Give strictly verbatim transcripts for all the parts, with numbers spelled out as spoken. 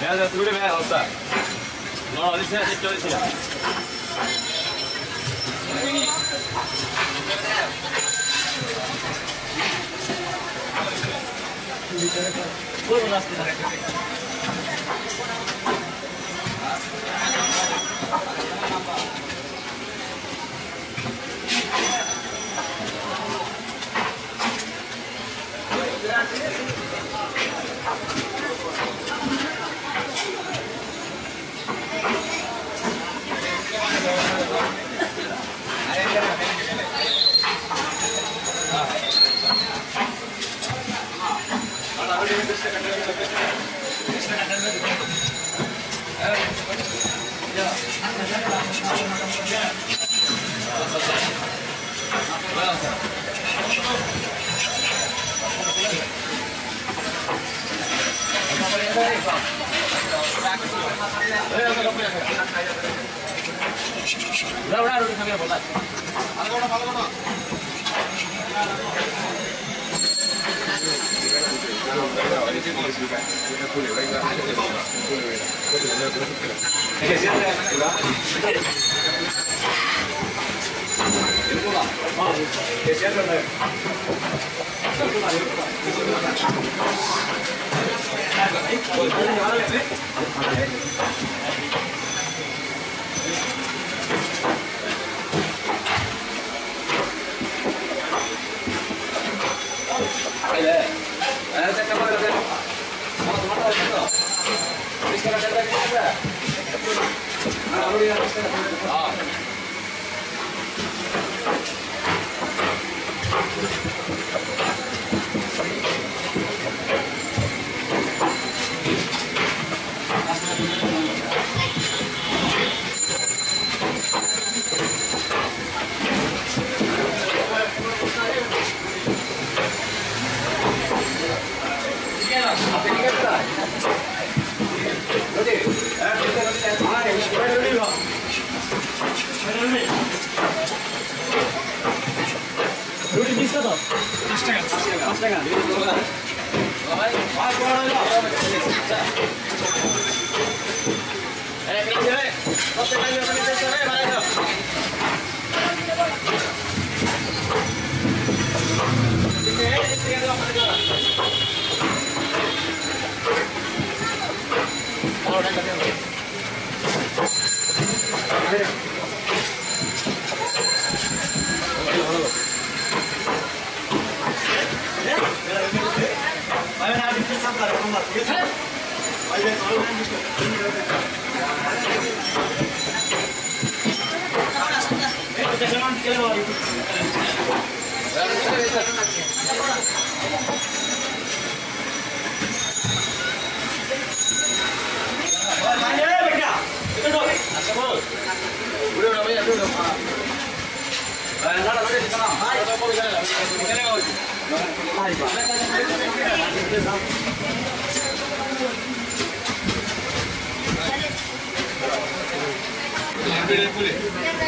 Mira, tú le ves a otra. No, dice, esto dice. Puedo las que Udah, udah, udah sambil bola. Algo no, algo no. Roti bis kata? Pas taka. Pas taka. Eh, kerja eh. Kau tengah ni kami tengah eh, mana kau? Ini eh, ini ada apa lagi? Oh, dah kerja. Ada. Ayo nak bikin sampai rumah, yes? Ayo kalau nak bikin. Eh, kita jangan kira lagi. Ayo, bekerja. Itu dulu. Asal. Udah, udah, udah, udah. Ayo, nak lagi di sana. Ayo, kau boleh jalan. Kita lagi. Ayo, Pak. Ambil boleh.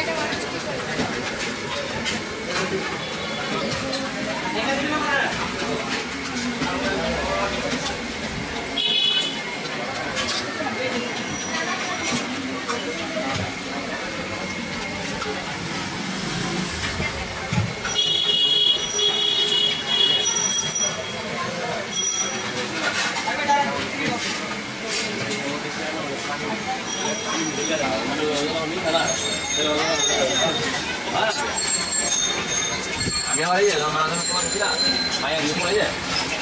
Kami awal aja, sama sama kawan kita. Bayar di rumah aja.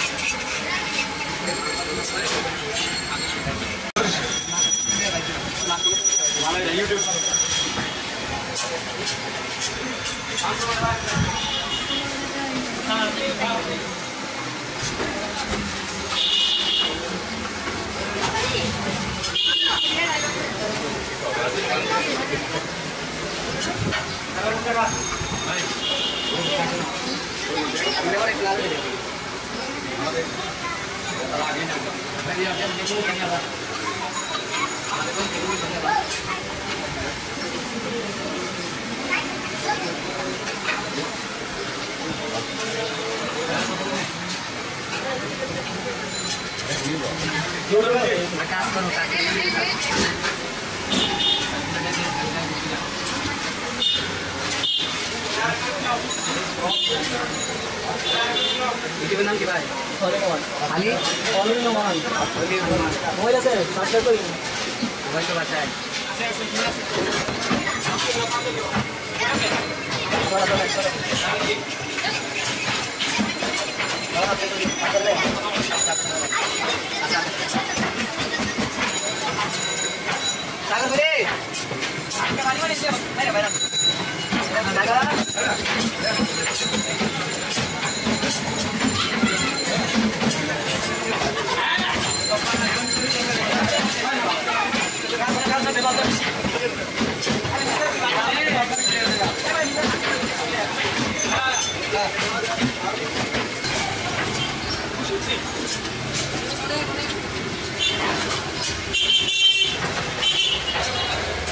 Malah ada YouTube. आकाश करो इसी नाम की भाई खाली online नमान mobile আছে search করি mobile তো বাচ্চা है थोड़ा थोड़ा करो और आप तो कर ले सागर मेरे आपके वाली वाली से मेरे भाई सागर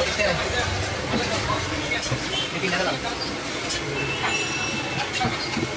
लेकिन